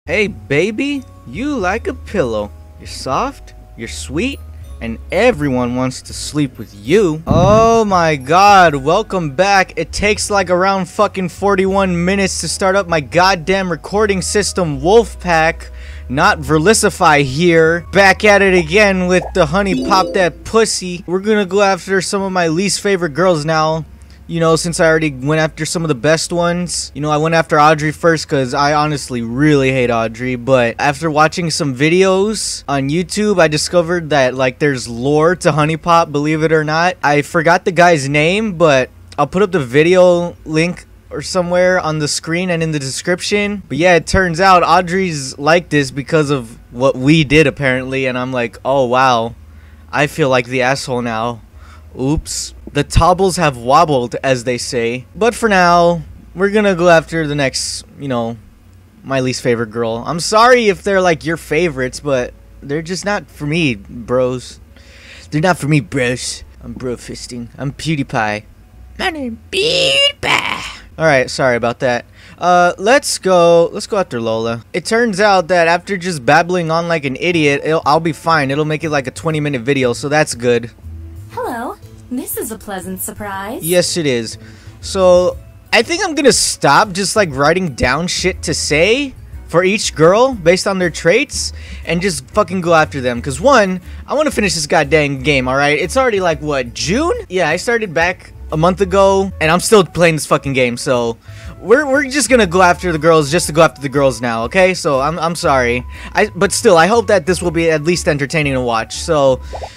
Hey baby, you like a pillow. You're soft, you're sweet, and everyone wants to sleep with you. Oh my god, welcome back. It takes like around fucking 41 minutes to start up my goddamn recording system, Wolfpack. Not Verlicify here. Back at it again with the Huniepop that pussy. We're gonna go after some of my least favorite girls now. You know, since I already went after some of the best ones. You know, I went after Audrey first because I honestly really hate Audrey. But after watching some videos on YouTube, I discovered that, like, there's lore to Huniepop, believe it or not. I forgot the guy's name, but I'll put up the video link or somewhere on the screen and in the description. But yeah, it turns out Audrey's like this because of what we did, apparently. And I'm like, oh, wow. I feel like the asshole now. Oops. The tobbles have wobbled, as they say. But for now, we're gonna go after the next, you know, my least favorite girl. I'm sorry if they're like your favorites, but they're just not for me, bros. They're not for me, bros. I'm bro fisting. I'm PewDiePie. My name PewDiePie. Alright, sorry about that. Let's go after Lola. It turns out that after just babbling on like an idiot, I'll be fine. It'll make it like a 20-minute video, so that's good. Hello. This is a pleasant surprise. Yes, it is. So, I think I'm gonna stop just like writing down shit to say for each girl based on their traits and just fucking go after them. Because one, I want to finish this goddamn game, alright? It's already like, what, June? Yeah, I started back a month ago and I'm still playing this fucking game. So, we're just gonna go after the girls just to go after the girls now, okay? So, I'm sorry. But still, I hope that this will be at least entertaining to watch. So,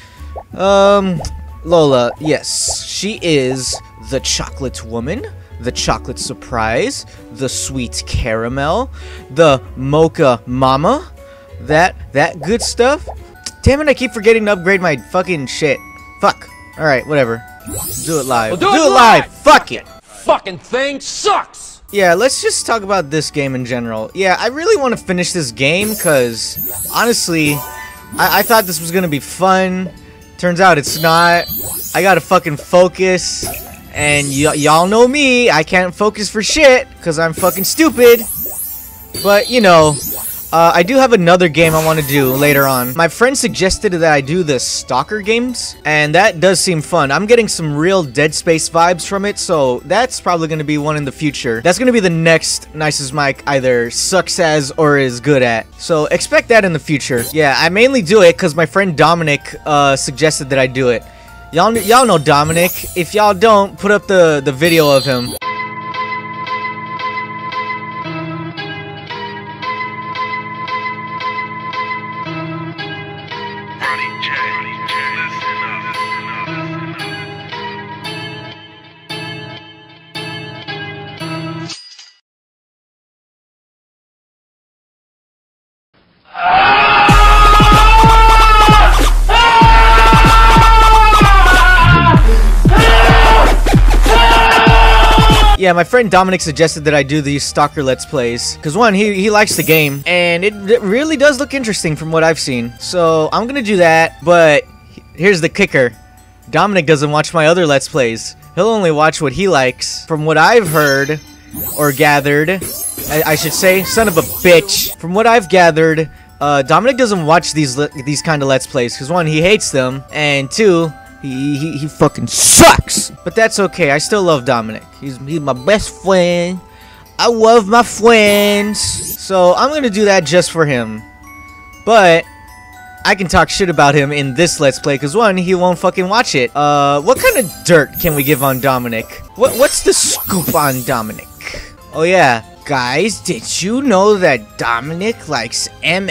Lola, yes, she is the chocolate woman, the chocolate surprise, the sweet caramel, the mocha mama, that good stuff. Damn it, I keep forgetting to upgrade my fucking shit. Fuck. Alright, whatever. Do it live. Well, do it live! Fuck it! Fucking thing sucks! Yeah, let's just talk about this game in general. Yeah, I really want to finish this game, because, honestly, I thought this was gonna be fun. Turns out it's not. I gotta fucking focus. And y'all know me. I can't focus for shit. Because I'm fucking stupid. But, you know. I do have another game I want to do later on. My friend suggested that I do the Stalker games. And that does seem fun. I'm getting some real Dead Space vibes from it. So that's probably going to be one in the future. That's going to be the next NiceAsMike either sucks as or is good at. So expect that in the future. Yeah, I mainly do it because my friend Dominic suggested that I do it. Y'all know Dominic. If y'all don't, put up the video of him. Yeah, my friend Dominic suggested that I do these Stalker Let's Plays. Because one, he likes the game. And it really does look interesting from what I've seen. So, I'm gonna do that. But, here's the kicker. Dominic doesn't watch my other Let's Plays. He'll only watch what he likes. From what I've heard, or gathered, I should say, son of a bitch. From what I've gathered, Dominic doesn't watch these kind of Let's Plays. Because one, he hates them. And two, he fucking sucks. But that's okay. I still love Dominic. He's my best friend. I love my friends. So I'm gonna do that just for him. But I can talk shit about him in this Let's Play because one, he won't fucking watch it. What kind of dirt can we give on Dominic? What's the scoop on Dominic? Oh yeah, guys, did you know that Dominic likes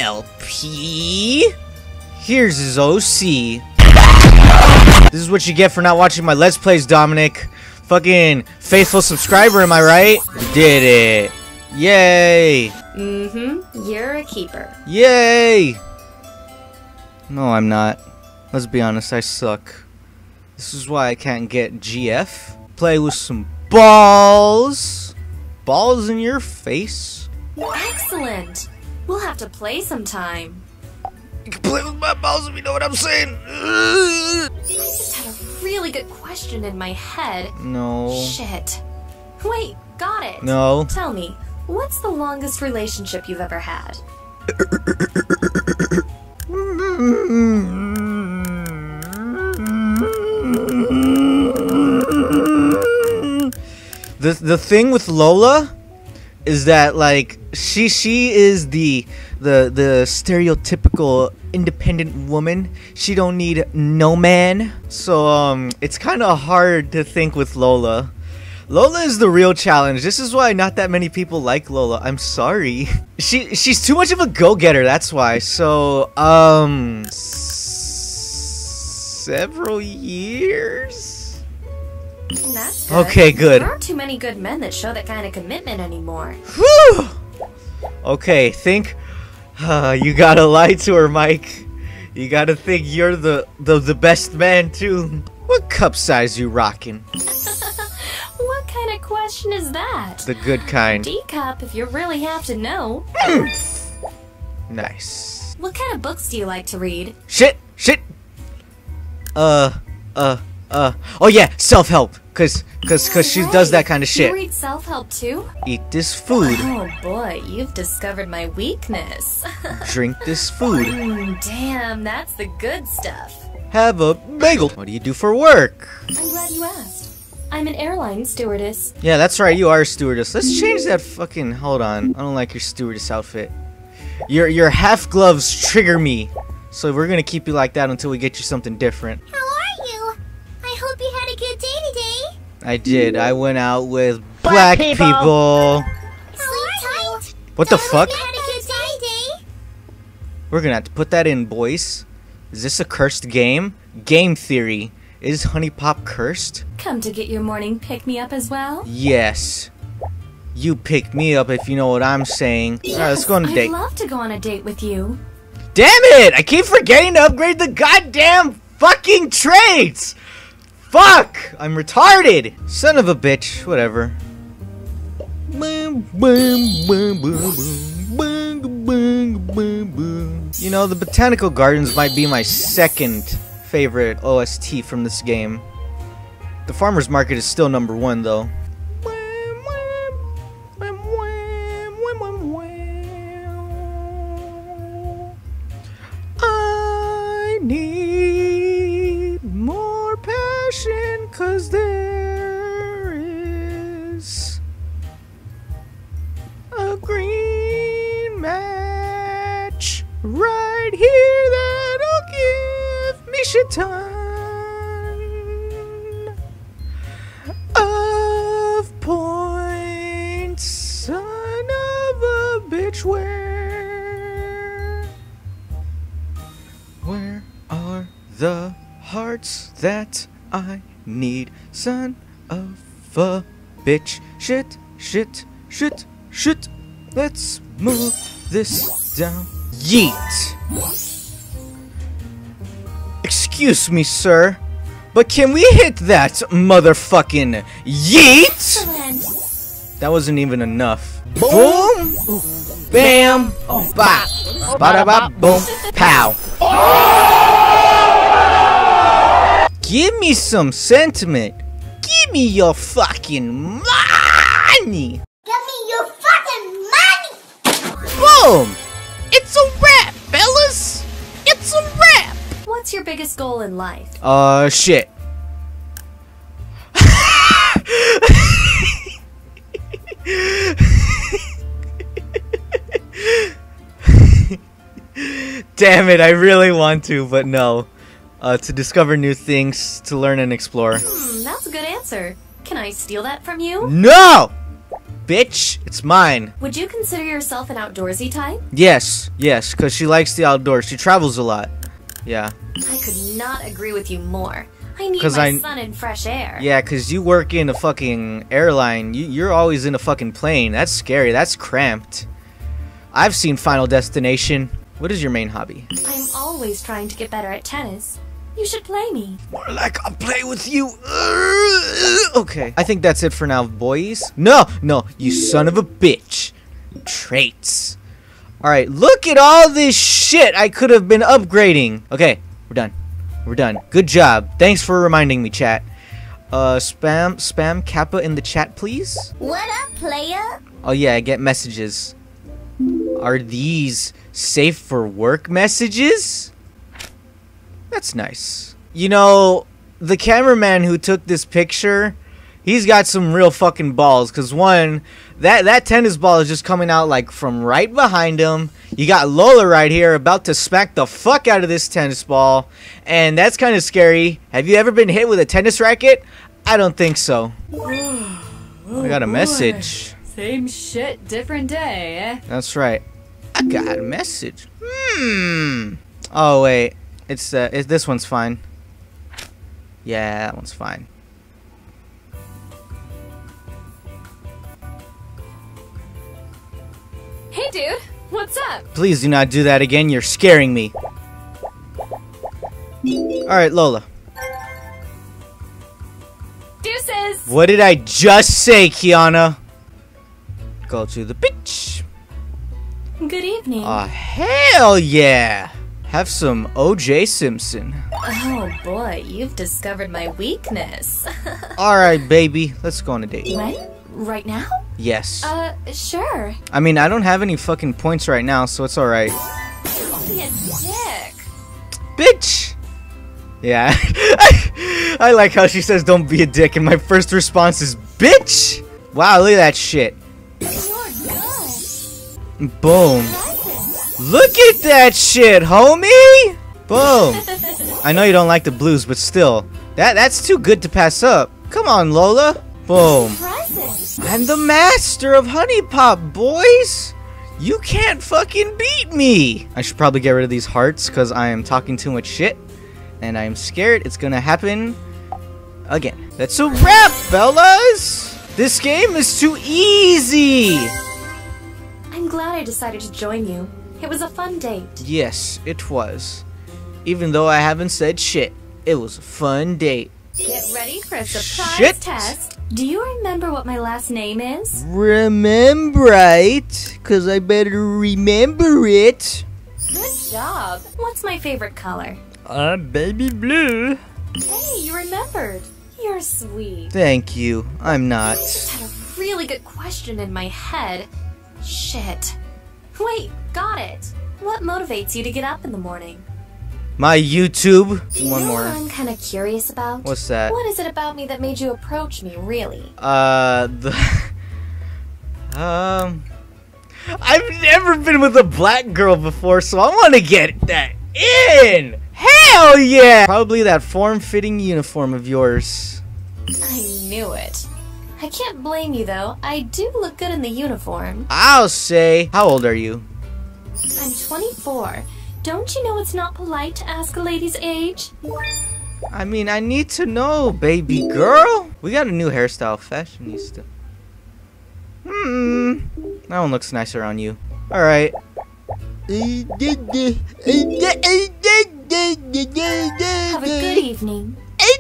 MLP? Here's his OC. This is what you get for not watching my Let's Plays, Dominic. Fucking faithful subscriber, am I right? Did it. Yay. Mm-hmm. You're a keeper. Yay. No, I'm not. Let's be honest, I suck. This is why I can't get GF. Play with some balls. Balls in your face. Excellent. We'll have to play sometime. You can play with my balls if you know what I'm saying. I just had a really good question in my head. No. Shit. Wait, got it. No. Tell me, what's the longest relationship you've ever had? The thing with Lola is that, like, she is the stereotypical independent woman. She don't need no man. So it's kind of hard to think with Lola. Lola is the real challenge. This is why not that many people like Lola. I'm sorry. She's too much of a go-getter, that's why. So several years. That's good. Okay, good. There aren't too many good men that show that kind of commitment anymore. Whew! Okay, think. You gotta lie to her, Mike. You gotta think you're the best man too. What cup size you rocking? What kind of question is that? The good kind. D-cup, if you really have to know. Nice. What kind of books do you like to read? Shit! Oh yeah, self-help. Cause she does that kind of shit. You read self-help too? Eat this food. Oh boy, you've discovered my weakness. Drink this food. Damn, that's the good stuff. Have a bagel. What do you do for work? I'm glad you asked. I'm an airline stewardess. Yeah, that's right, you are a stewardess. Let's change that fucking... Hold on. I don't like your stewardess outfit. Your half gloves trigger me. So we're gonna keep you like that until we get you something different. How are you? I hope you had a good day today. I did. I went out with black people. Sleep tight. What the fuck? You had a good day today. We're gonna have to put that in, boys. Is this a cursed game? Game theory. Is Huniepop cursed? Come to get your morning pick-me-up as well? Yes. You pick me up if you know what I'm saying. Yes, Alright, let's go on a date. I'd love to go on a date with you. Damn it! I keep forgetting to upgrade the goddamn fucking traits! Fuck! I'm retarded! Son of a bitch. Whatever. You know, the Botanical Gardens might be my second favorite OST from this game. The Farmer's Market is still number one, though. I need more passion, 'cause there is a green match right here that'll give me shit ton of points. Son of a bitch, where are the hearts that I need? Son of a bitch. Shit. Let's move this down. Yeet. Excuse me, sir, but can we hit that motherfucking yeet? Excellent. That wasn't even enough. Boom! Bam! Bop! Bada bop! Boom! Pow! Give me some sentiment. Give me your fucking money. Give me your fucking money. Boom! It's a wrap, fellas. It's a wrap. What's your biggest goal in life? Shit. Damn it, I really want to, but no. To discover new things, to learn and explore. That's a good answer. Can I steal that from you? No! Bitch, it's mine. Would you consider yourself an outdoorsy type? Yes, because she likes the outdoors. She travels a lot. Yeah. I could not agree with you more. I need 'Cause my sun and fresh air. Yeah, because you work in a fucking airline. You're always in a fucking plane. That's scary. That's cramped. I've seen Final Destination. What is your main hobby? I'm always trying to get better at tennis. You should play me. More like I'll play with you. Okay. I think that's it for now, boys. No, you son of a bitch. Traits. Alright, look at all this shit I could have been upgrading. Okay, we're done. Good job. Thanks for reminding me, chat. Spam Kappa in the chat, please. What up, playa? Oh yeah, get messages. Are these safe for work messages? That's nice. You know, the cameraman who took this picture, he's got some real fucking balls. Cause one, that tennis ball is just coming out like from right behind him. You got Lola right here about to smack the fuck out of this tennis ball. And that's kind of scary. Have you ever been hit with a tennis racket? I don't think so. I got a message. Same shit, different day, eh? That's right. I got a message. Oh wait, it's this one's fine. Yeah, that one's fine. Hey, dude. What's up? Please do not do that again. You're scaring me. Alright, Lola. Deuces. What did I just say, Kiana? Go to the beach. Good evening. Oh, hell yeah. Have some OJ Simpson. Oh boy, you've discovered my weakness. Alright, baby. Let's go on a date. When? Right now? Yes. Sure. I mean, I don't have any fucking points right now, so it's alright. Be a dick. Bitch! Yeah. I like how she says don't be a dick, and my first response is bitch! Wow, look at that shit. You're good. Boom. Look at that shit, homie! Boom. I know you don't like the blues, but still. That's too good to pass up. Come on, Lola. Boom. Impressive. I'm the master of Huniepop, boys! You can't fucking beat me! I should probably get rid of these hearts, because I am talking too much shit. And I am scared it's gonna happen again. That's a wrap, fellas! This game is too easy! I'm glad I decided to join you. It was a fun date. Yes, it was. Even though I haven't said shit, it was a fun date. Get ready for a surprise Shit. test. Do you remember what my last name is? Remember it, cause I better remember it. Good job. What's my favorite color? Baby blue. Hey, you remembered. You're sweet. Thank you. I'm not. I just had a really good question in my head. Shit. Wait, got it. What motivates you to get up in the morning? My YouTube. You One know more. what I'm kind of curious about? What's that? What is it about me that made you approach me, really? I've never been with a black girl before, so I want to get that in. Hell yeah! Probably that form-fitting uniform of yours. I knew it. I can't blame you, though. I do look good in the uniform. I'll say. How old are you? I'm 24. Don't you know it's not polite to ask a lady's age? I mean, I need to know, baby girl. We got a new hairstyle, fashionista. That one looks nicer on you. Alright. Have a good evening.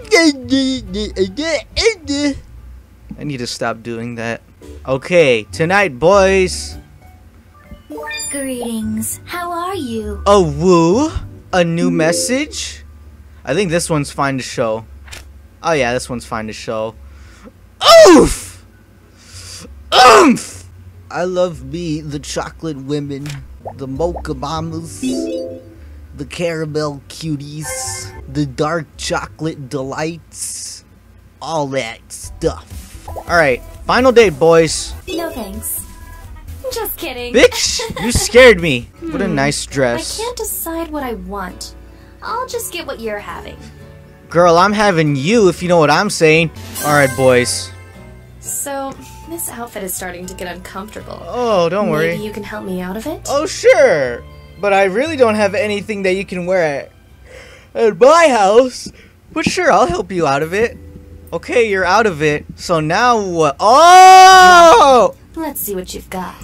I need to stop doing that. Okay, tonight, boys. Greetings. How are you? A woo? A new message? I think this one's fine to show. Oh yeah, this one's fine to show. Oof! Oomph! I love me, the chocolate women, the mocha mamas, the caramel cuties, the dark chocolate delights, all that stuff. Alright, final date, boys. No thanks. Just kidding. Bitch, you scared me. What a nice dress. I can't decide what I want. I'll just get what you're having. Girl, I'm having you, if you know what I'm saying. Alright, boys. So, this outfit is starting to get uncomfortable. Oh, don't worry. Maybe you can help me out of it? Oh, sure. But I really don't have anything that you can wear at my house. But sure, I'll help you out of it. Okay, you're out of it. So now what? Oh! Let's see what you've got.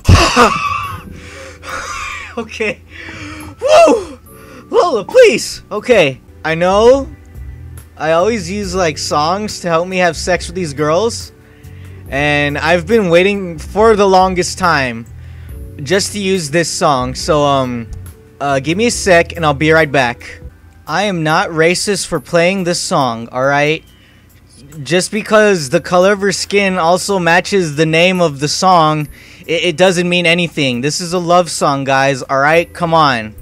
Okay. Woo! Lola, please. Okay, I know I always use like songs to help me have sex with these girls. And I've been waiting for the longest time just to use this song. So, give me a sec and I'll be right back. I am not racist for playing this song, alright? just because the color of her skin also matches the name of the song, it doesn't mean anything. This is a love song, guys. Alright, come on.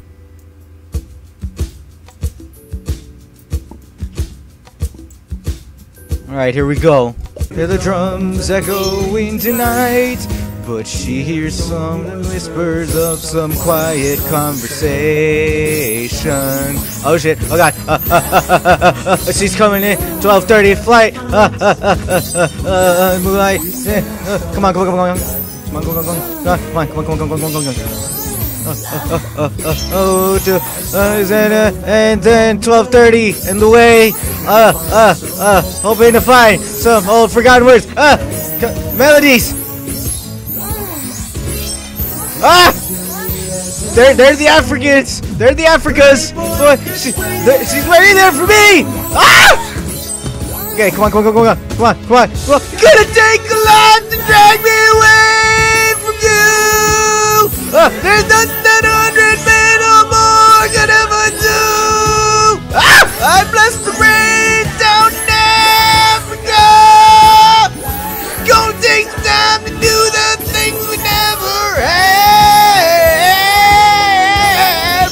Alright, here we go. Hear the drums echoing tonight, but she hears some whispers of some quiet conversation. Oh shit, oh god. She's coming in, 12:30 flight. Moonlight. Come on, come on, come on, come on. Come on, come on, come on, come on, come on, come on, come on, come on, come on. And then 12:30 in the way. Hoping to find some old forgotten words. Melodies. They're the Africans. They're the Africas. She's waiting there for me. Okay, come on, come on, come on, come on, come on, come on. Gonna take a lot to drag me away from you. There's nothing that 100 men or more could ever do. I bless the rain down in Africa. Gonna take some time to do the things we never had.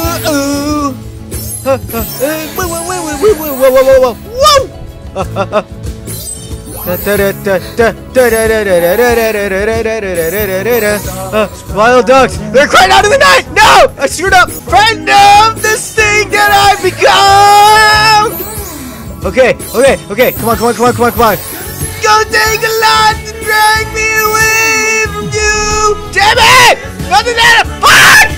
Whoa. Wild dogs, they're crying out in the night. No, I screwed up. Friend of this thing that I've become. Okay. Come on. Gonna take a lot to drag me away from you. Damn it! Nothing that fuck!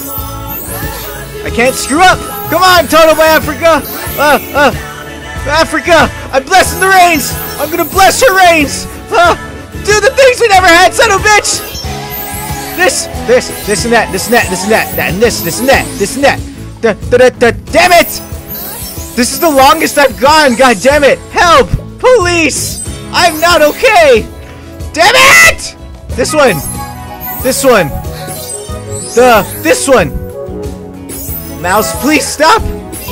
I can't screw up. Come on, Total by Africa. Africa, I'm blessing the rains. I'm gonna bless her rains. Do the things we never had, son of a bitch. This and that, and that. Damn it! This is the longest I've gone. God damn it! Help! Police! I'm not okay. Damn it! This one. This one. Mouse, please stop.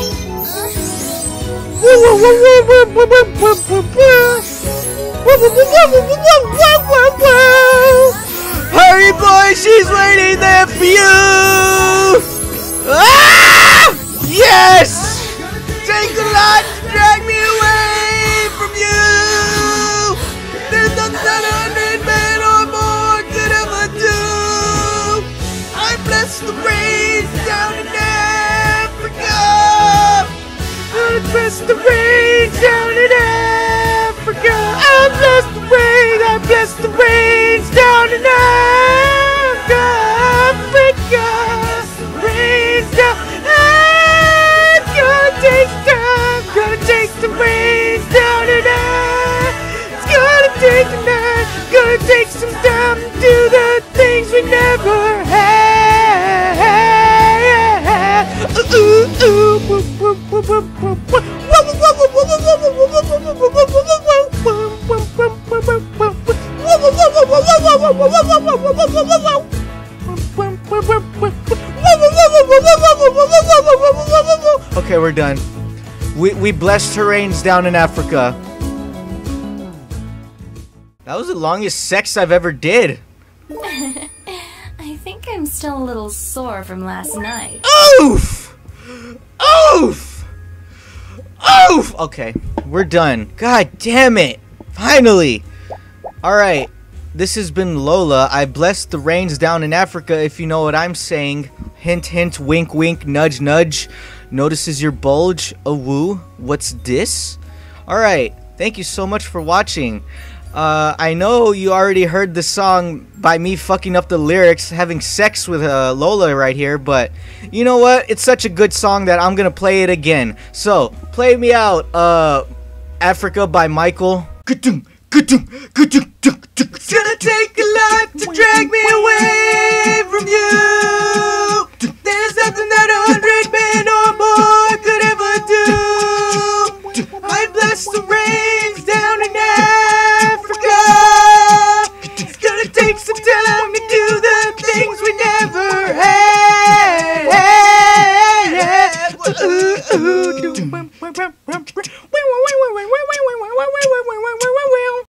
Hurry, boy, she's waiting there for you. Yes! Take a lot to drag me away from you. There's nothing that 100 men or more could ever do. I bless the rains down in Africa. I bless the rains down in Africa. I bless the rains. I bless the rains down in Africa. Rains down. It's gonna take time. Gonna take the rains down in Africa. It's gonna take time. Gonna take some time to do the things we never had. Okay, we're done. We blessed terrains down in Africa. That was the longest sex I've ever did. I think I'm still a little sore from last night. Oof! Okay, we're done. God damn it. Finally. Alright, this has been Lola. I blessed the rains down in Africa, if you know what I'm saying. Hint, hint, wink, wink, nudge, nudge. Notices your bulge. A woo. What's this? Alright, thank you so much for watching. I know you already heard the song by me fucking up the lyrics, having sex with Lola right here, but you know what? It's such a good song that I'm gonna play it again. So, play me out, Africa by Michael. It's gonna take a lot